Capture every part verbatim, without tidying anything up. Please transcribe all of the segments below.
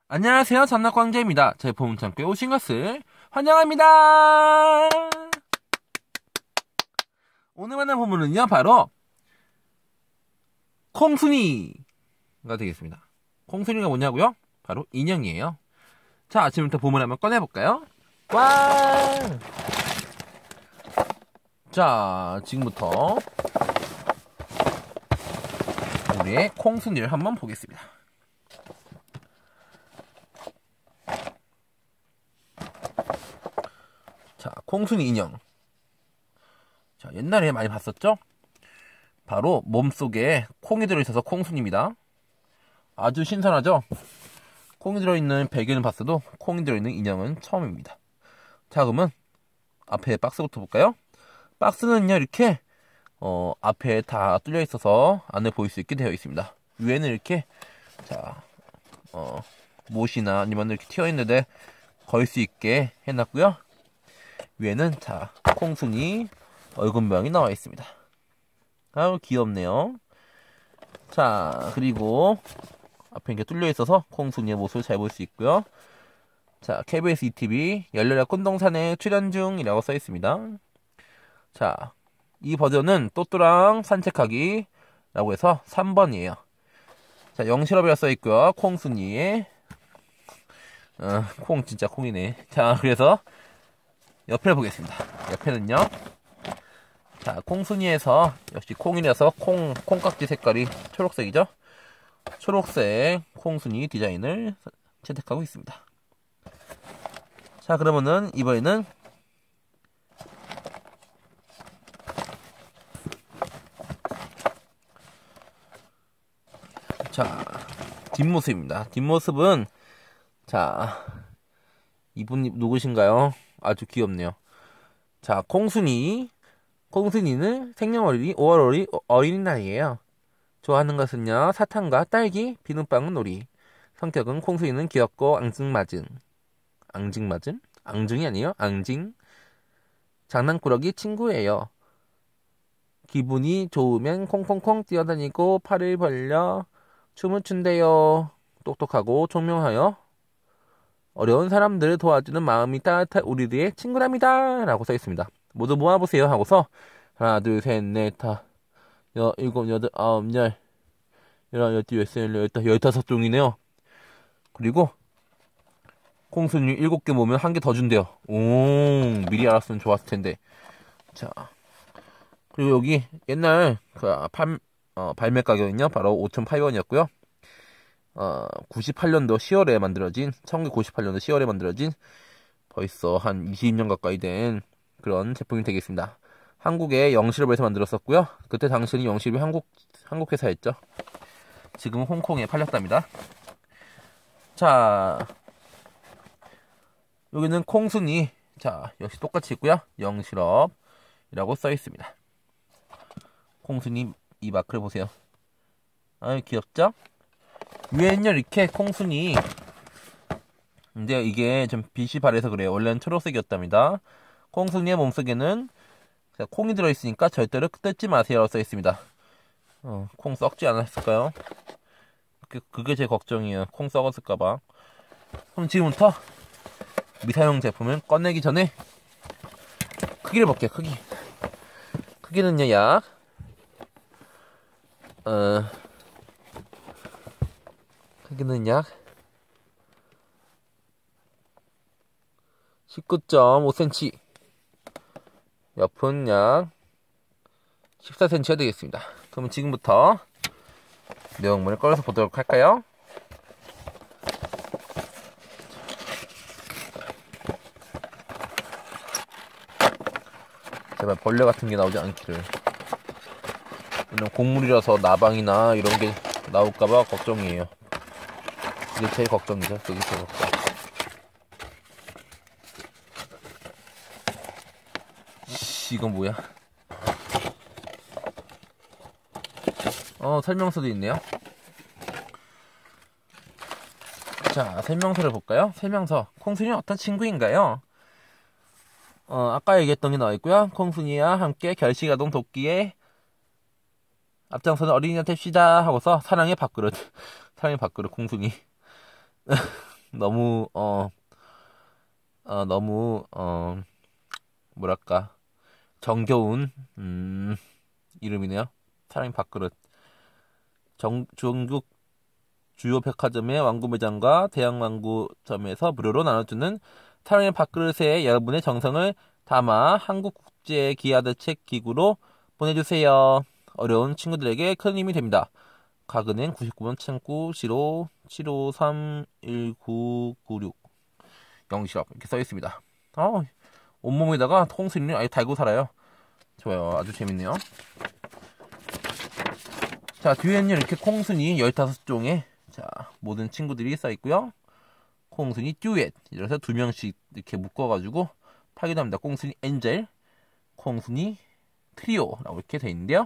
안녕하세요, 잔나광재입니다. 제 보문창고에 오신 것을 환영합니다. 오늘 만난 보문은요, 바로 콩순이가 되겠습니다. 콩순이가 뭐냐고요? 바로 인형이에요. 자, 아침부터 보문 한번 꺼내볼까요? 와! 자, 지금부터 우리의 콩순이를 한번 보겠습니다. 자, 콩순이 인형. 자, 옛날에 많이 봤었죠? 바로 몸속에 콩이 들어있어서 콩순입니다. 아주 신선하죠? 콩이 들어있는 베개는 봤어도 콩이 들어있는 인형은 처음입니다. 자, 그러면 앞에 박스부터 볼까요? 박스는요, 이렇게 어, 앞에 다 뚫려 있어서 안에 보일 수 있게 되어 있습니다. 위에는 이렇게 자, 어, 못이나 아니면 이렇게 튀어 있는데 걸 수 있게 해놨고요. 위에는 자, 콩순이 얼굴 모양이 나와 있습니다. 아유, 귀엽네요. 자, 그리고 앞에 이렇게 뚫려 있어서 콩순이의 모습을 잘 볼 수 있고요. 자, 케이비에스 이티비 열렬한 콘동산에 출연 중이라고 써 있습니다. 자, 이 버전은 또또랑 산책하기 라고 해서 삼 번이에요. 자, 영실업이라 써 있고요. 콩순이의 어, 콩 진짜 콩이네. 자, 그래서 옆을 보겠습니다. 옆에는요. 자, 콩순이에서 역시 콩이라서 콩, 콩깍지 색깔이 초록색이죠. 초록색 콩순이 디자인을 채택하고 있습니다. 자, 그러면은 이번에는 자, 뒷모습입니다. 뒷모습은 자, 이분이 누구신가요? 아주 귀엽네요. 자, 콩순이. 콩순이는 생년월일이 오월 오일 어린이날이에요. 좋아하는 것은요, 사탕과 딸기, 비눗방울 놀이. 성격은 콩순이는 귀엽고 앙증맞은. 앙증맞은? 앙증이 아니에요? 앙증. 장난꾸러기 친구예요. 기분이 좋으면 콩콩콩 뛰어다니고 팔을 벌려 춤을 춘대요. 똑똑하고 총명하여 어려운 사람들을 도와주는 마음이 따뜻한 우리들의 친구랍니다. 라고 써있습니다. 모두 모아보세요 하고서 하나, 둘, 셋, 넷, 다, 여, 일곱, 여덟, 아홉, 열, 열한, 열둘, 열세, 열다, 열다섯 종이네요. 그리고 콩순이 일곱 개 모으면 한 개 더 준대요. 오, 미리 알았으면 좋았을 텐데. 자, 그리고 여기 옛날 그 팔, 어, 발매 가격은요 바로 오천팔백 원이었고요. 어, 구십팔 년도 시월에 만들어진, 천구백구십팔 년도 시월에 만들어진 벌써 한 이십 년 가까이 된 그런 제품이 되겠습니다. 한국의 영실업에서 만들었었고요. 그때 당시에는 영실업이 한국, 한국 회사였죠. 지금은 홍콩에 팔렸답니다. 자, 여기는 콩순이. 자, 역시 똑같이 있고요. 영실업이라고 써 있습니다. 콩순이 이 마크를 보세요. 아유, 귀엽죠? 위에는요, 이렇게 콩순이. 근데 이게 좀 빛이 바래서 그래요. 원래는 초록색이었답니다. 콩순이의 몸속에는 콩이 들어있으니까 절대로 뜯지 마세요. 라고 써있습니다. 어, 콩 썩지 않았을까요? 그, 그게 제 걱정이에요. 콩 썩었을까봐. 그럼 지금부터 미사용 제품을 꺼내기 전에 크기를 볼게요. 크기. 크기는요, 약, 어, 크기는 약 십구 점 오 센티미터, 옆은 약 십사 센티미터가 되겠습니다. 그럼 지금부터 내용물을 꺼내서 보도록 할까요? 제발 벌레 같은 게 나오지 않기를. 이런 곡물이라서 나방이나 이런 게 나올까봐 걱정이에요. 그게 제일 걱정이죠. 그게 제일 걱정. 이건 뭐야? 어, 설명서도 있네요. 자, 설명서를 볼까요? 설명서. 콩순이는 어떤 친구인가요? 어, 아까 얘기했던 게 나와 있고요. 콩순이와 함께 결식아동 돕기에 앞장서는 어린이한테 쉬자 하고서 사랑의 밥그릇. 사랑의 밥그릇 콩순이. 너무 어, 어 너무 어 뭐랄까 정겨운 음 이름이네요. 사랑의 밥그릇. 정, 중국 주요 백화점의 왕구 매장과 대형 왕구점에서 무료로 나눠주는 사랑의 밥그릇에 여러분의 정성을 담아 한국국제 기아드 책 기구로 보내주세요. 어려운 친구들에게 큰 힘이 됩니다. 가은은 구십구 번 창구 시로 칠오삼 일구구육 영시업 이렇게 써있습니다. 어, 온몸에다가 통수리를 아예 달고 살아요. 좋아요. 아주 재밌네요. 자, 뒤에는 이렇게 콩순이 열다섯 종의 자, 모든 친구들이 써있고요. 콩순이 듀엣 이래서 두 명씩 이렇게 묶어가지고 팔기도 합니다. 콩순이 엔젤, 콩순이 트리오라고 이렇게 돼 있는데요.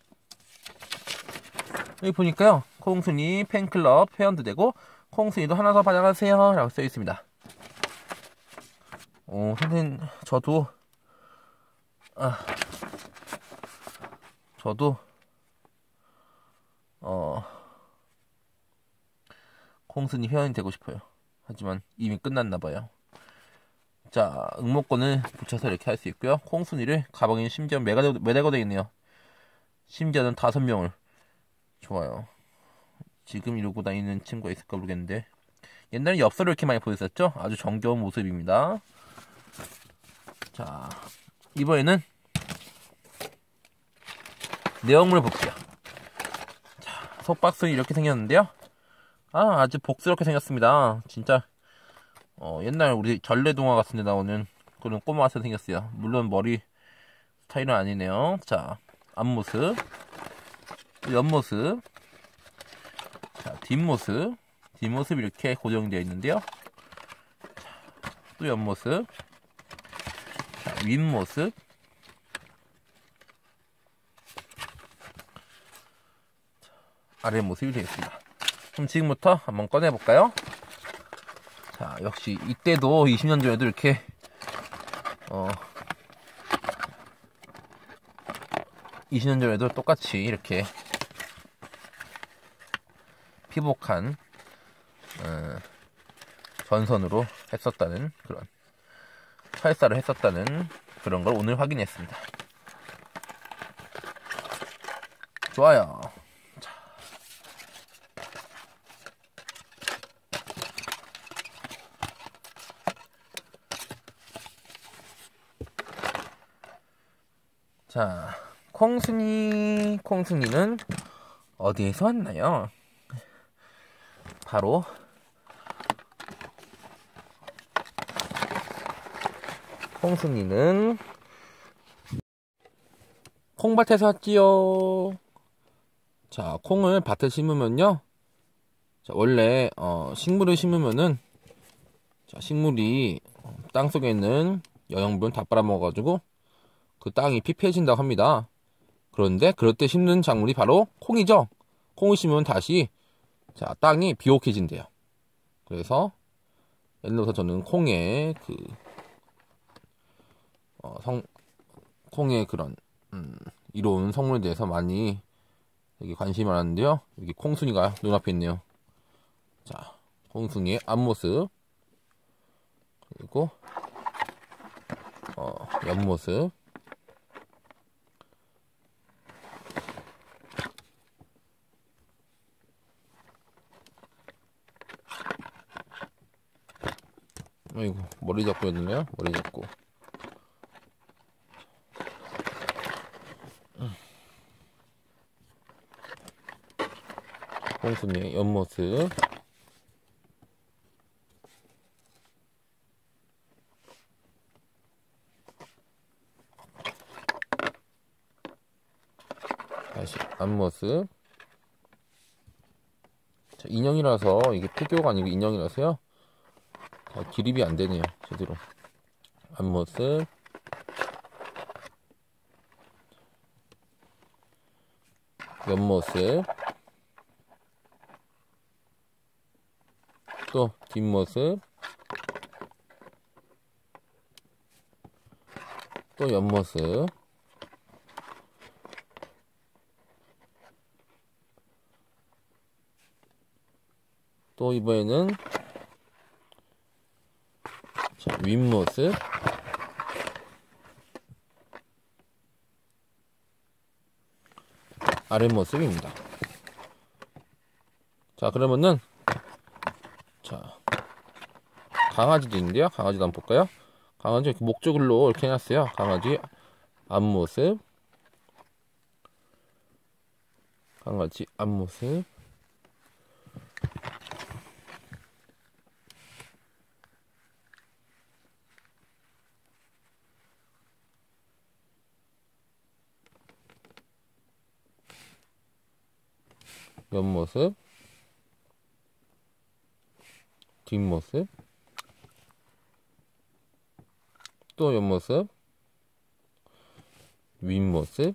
여기 보니까요, 콩순이 팬클럽 회원도 되고 콩순이도 하나 더 받아가세요 라고 써 있습니다. 어, 선생님, 저도 아, 저도 어 콩순이 회원이 되고 싶어요. 하지만 이미 끝났나봐요. 자, 응모권을 붙여서 이렇게 할 수 있고요. 콩순이를 가방에 심지어 매달고, 매달고 되어 있네요. 심지어는 다섯 명을. 좋아요. 지금 이러고 다니는 친구가 있을까 모르겠는데 옛날에 엽서를 이렇게 많이 보였었죠? 아주 정겨운 모습입니다. 자, 이번에는 내용물을 볼게요. 자, 속박스는 이렇게 생겼는데요. 아, 아주 복스럽게 생겼습니다. 진짜 어, 옛날 우리 전래동화 같은 데 나오는 그런 꼬마 같이 생겼어요. 물론 머리 스타일은 아니네요. 자, 앞모습, 옆모습, 자, 뒷모습, 뒷모습 이렇게 고정되어 있는데요. 자, 또 옆모습, 자, 윗모습, 자, 아랫모습이 되어 있습니다. 그럼 지금부터 한번 꺼내볼까요? 자, 역시 이때도 이십 년 전에도 이렇게 어 이십 년 전에도 똑같이 이렇게 피복한 어, 전선으로 했었다는 그런 활사를 했었다는 그런 걸 오늘 확인했습니다. 좋아요. 자. 자, 콩순이, 콩순이는 어디에서 왔나요? 바로 콩순이는 콩밭에서 왔지요. 자, 콩을 밭에 심으면요. 자, 원래 어, 식물을 심으면은 자, 식물이 땅 속에 있는 영양분 다 빨아먹어가지고 그 땅이 피폐해진다고 합니다. 그런데 그럴 때 심는 작물이 바로 콩이죠. 콩을 심으면 다시 자, 땅이 비옥해진대요. 그래서 예를 들어서 저는 콩의 그 어, 성 콩의 그런 음, 이로운 성분에 대해서 많이 여기 관심이 많았는데요. 여기 콩순이가 눈앞에 있네요. 자, 콩순이의 앞모습 그리고 어, 옆모습 아이고 머리 잡고 있네요. 머리 잡고 콩순이의 옆모습 다시 앞모습. 자, 인형이라서 이게 피규어가 아니고 인형이라서요. 자, 기립이 안 되네요. 제대로. 앞모습. 옆모습. 또 뒷모습. 또 옆모습. 또 이번에는 윗모습, 아랫모습입니다. 자, 그러면은 자, 강아지도 있는데요. 강아지도 한번 볼까요? 강아지 이렇게 목줄로 이렇게 해놨어요. 강아지 앞모습, 강아지 앞모습, 옆모습, 뒷모습, 또 옆모습, 윗모습,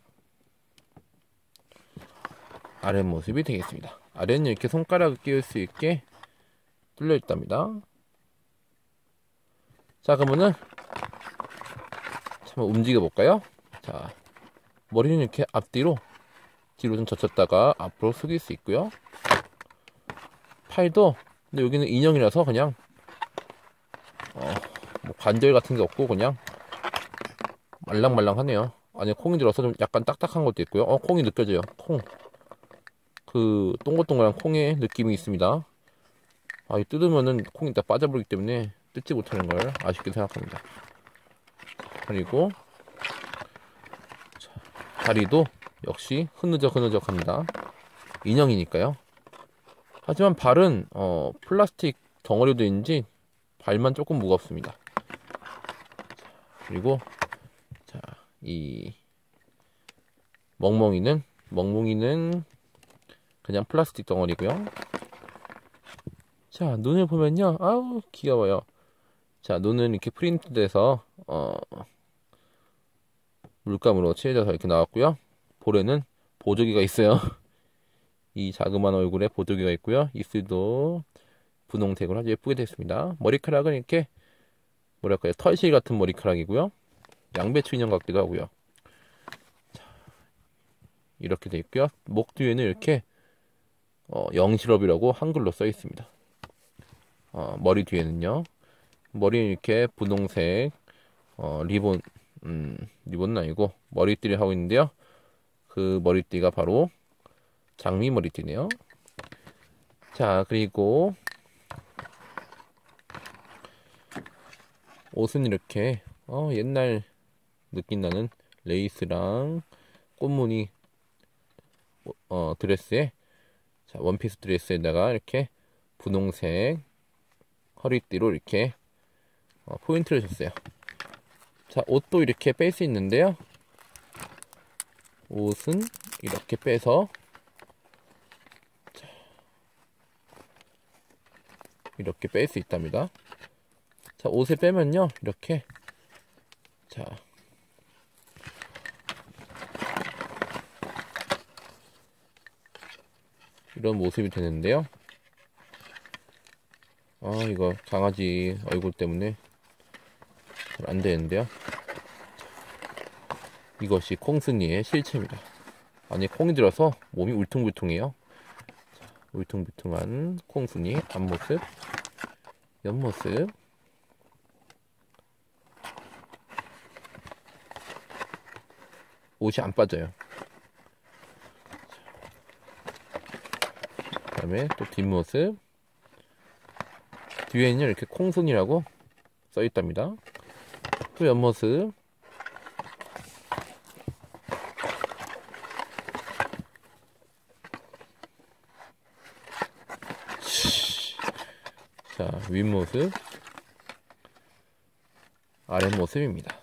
아랫모습이 되겠습니다. 아래는 이렇게 손가락을 끼울 수 있게 뚫려 있답니다. 자, 그러면은 한번 움직여 볼까요? 자, 머리는 이렇게 앞뒤로 뒤로 좀 젖혔다가 앞으로 숙일 수 있고요. 팔도, 근데 여기는 인형이라서 그냥 어, 뭐 관절 같은 게 없고 그냥 말랑말랑하네요. 안에 콩이 들어서 좀 약간 딱딱한 것도 있고요. 어, 콩이 느껴져요. 콩. 그 동글동글한 콩의 느낌이 있습니다. 아, 이 뜯으면은 콩이 다 빠져버리기 때문에 뜯지 못하는 걸 아쉽게 생각합니다. 그리고 자, 다리도 역시 흐느적 흐느적합니다. 인형이니까요. 하지만 발은 어, 플라스틱 덩어리도인지 발만 조금 무겁습니다. 그리고 자, 이 멍멍이는 멍멍이는 그냥 플라스틱 덩어리고요. 자, 눈을 보면요, 아우 귀여워요. 자, 눈은 이렇게 프린트돼서 어, 물감으로 칠해져서 이렇게 나왔고요. 볼에는 보조개가 있어요. 이 자그마한 얼굴에 보조개가 있고요. 입술도 분홍색으로 아주 예쁘게 됐습니다. 머리카락은 이렇게 뭐랄까요, 털실 같은 머리카락이고요. 양배추 인형 같기도 하고요. 자, 이렇게 되어 있고요. 목 뒤에는 이렇게 어, 영실업이라고 한글로 써 있습니다. 어, 머리 뒤에는요. 머리는 이렇게 분홍색 어, 리본, 음, 리본은 아니고 머리띠를 하고 있는데요. 그 머리띠가 바로 장미 머리띠네요. 자, 그리고 옷은 이렇게 어, 옛날 느낌 나는 레이스랑 꽃무늬 어, 드레스에, 자, 원피스 드레스에다가 이렇게 분홍색 허리띠로 이렇게 어, 포인트를 줬어요. 자, 옷도 이렇게 뺄 수 있는데요. 옷은 이렇게 빼서 자, 이렇게 뺄 수 있답니다. 자, 옷을 빼면요, 이렇게 자, 이런 모습이 되는데요. 아, 이거 강아지 얼굴 때문에 잘 안 되는데요. 이것이 콩순이의 실체입니다. 안에 콩이 들어서 몸이 울퉁불퉁해요. 자, 울퉁불퉁한 콩순이 앞모습, 옆모습, 옷이 안 빠져요. 그 다음에 또 뒷모습, 뒤에는 이렇게 콩순이라고 써있답니다. 또 옆모습, 자, 윗모습, 아랫모습입니다.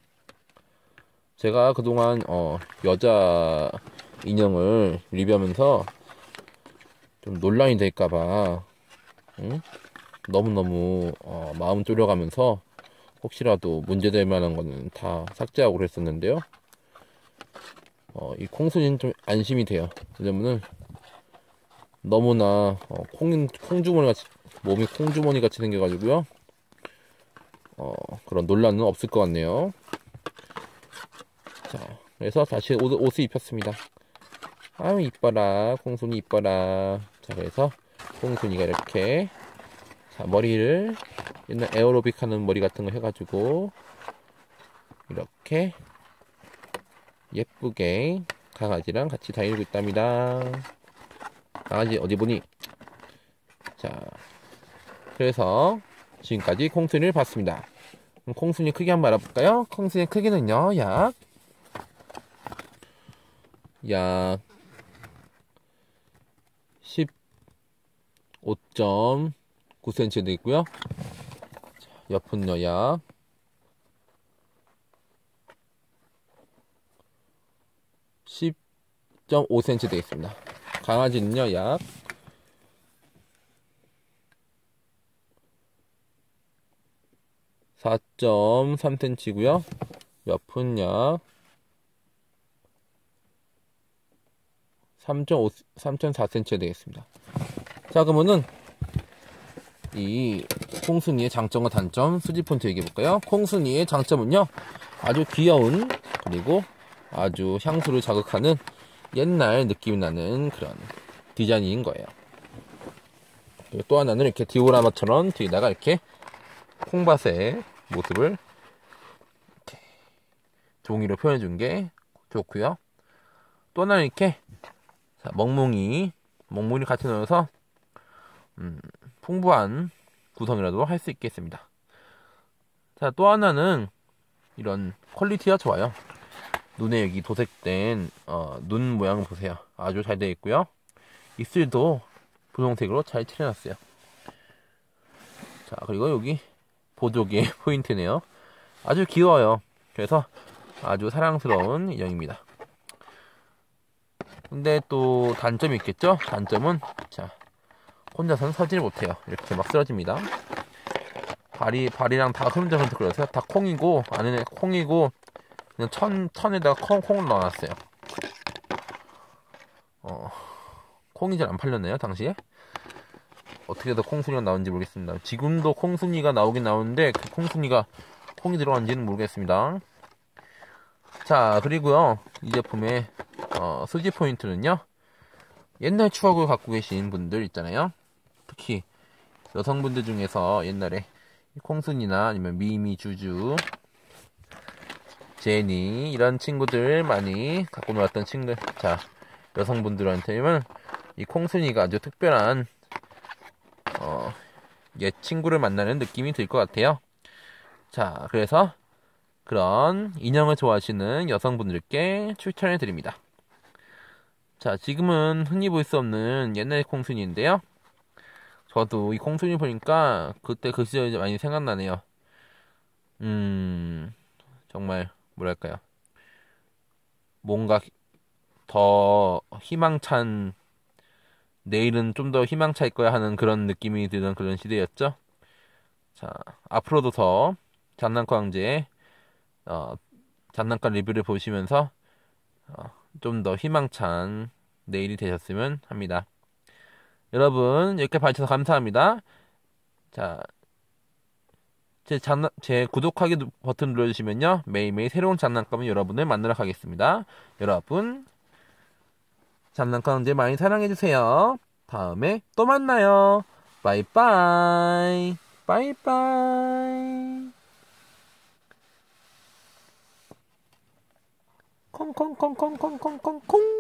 제가 그동안 어, 여자 인형을 리뷰하면서 좀 논란이 될까봐 응? 너무너무 어, 마음 졸여가면서 혹시라도 문제될 만한 거는 다 삭제하고 그랬었는데요. 어, 이 콩순이는 좀 안심이 돼요. 왜냐면은 너무나 어, 콩, 콩주머니 같이, 몸이 콩주머니 같이 생겨가지고요. 어, 그런 논란은 없을 것 같네요. 자, 그래서 다시 옷, 옷을 입혔습니다. 아유, 이뻐라. 콩순이 이뻐라. 자, 그래서 콩순이가 이렇게 자, 머리를 옛날 에어로빅 하는 머리 같은 거 해가지고 이렇게 예쁘게 강아지랑 같이 다니고 있답니다. 강아지 어디 보니? 자, 그래서 지금까지 콩순이를 봤습니다. 그럼 콩순이 크기 한번 알아볼까요? 콩순이 크기는요, 약, 약 십오 점 구 센티미터 되겠고요. 옆은요, 약 십 점 오 센티미터 되겠습니다. 강아지는요, 약 사 점 삼 센티미터고요. 옆은 약 삼 점 오, 삼 점 사 센티미터 되겠습니다. 자, 그러면은 이 콩순이의 장점과 단점 수집 포인트 얘기해 볼까요? 콩순이의 장점은요, 아주 귀여운, 그리고 아주 향수를 자극하는 옛날 느낌이 나는 그런 디자인인 거예요. 그리고 또 하나는 이렇게 디오라마처럼 뒤에다가 이렇게 콩밭의 모습을 이렇게 종이로 표현해 준 게 좋고요. 또 하나는 이렇게 자, 멍뭉이 멍뭉이를 같이 넣어서 음, 풍부한 구성이라도 할 수 있겠습니다. 자, 또 하나는 이런 퀄리티가 좋아요. 눈에 여기 도색된 어, 눈 모양을 보세요. 아주 잘 되어 있고요. 입술도 분홍색으로 잘 칠해놨어요. 자, 그리고 여기 보조개 포인트네요. 아주 귀여워요. 그래서 아주 사랑스러운 인형입니다. 근데 또 단점이 있겠죠? 단점은 자, 혼자서는 서지를 못해요. 이렇게 막 쓰러집니다. 발이, 발이랑 다 흐름적흐름적거려서요. 다 콩이고, 안에 콩이고, 그냥 천, 천에다가 콩, 콩을 넣어놨어요. 어, 콩이 잘 안 팔렸네요, 당시에. 어떻게 해서 콩순이가 나온지 모르겠습니다. 지금도 콩순이가 나오긴 나오는데, 그 콩순이가 콩이 들어간지는 모르겠습니다. 자, 그리고요, 이 제품의, 어, 수집 포인트는요, 옛날 추억을 갖고 계신 분들 있잖아요. 특히, 여성분들 중에서 옛날에 콩순이나 아니면 미미, 주주, 제니 이런 친구들 많이 갖고 놀았던 친구. 자, 여성분들한테는 이 콩순이가 아주 특별한 어, 옛 친구를 만나는 느낌이 들 것 같아요. 자, 그래서 그런 인형을 좋아하시는 여성분들께 추천해 드립니다. 자, 지금은 흔히 볼 수 없는 옛날 콩순이인데요. 저도 이 콩순이 보니까 그때 그 시절이 많이 생각나네요. 음, 정말 뭐랄까요. 뭔가 더 희망찬, 내일은 좀 더 희망차일 거야 하는 그런 느낌이 드는 그런 시대였죠. 자, 앞으로도 더 장난감 황제의 어, 장난감 리뷰를 보시면서 어, 좀 더 희망찬 내일이 되셨으면 합니다. 여러분, 여기까지 봐주셔서 감사합니다. 자, 제 장난, 제 구독하기 버튼 눌러주시면요, 매일매일 새로운 장난감을 여러분을 만나러 가겠습니다. 여러분, 장난감 이제 많이 사랑해주세요. 다음에 또 만나요. 바이바이. 바이바이. 콩콩콩콩콩콩콩콩.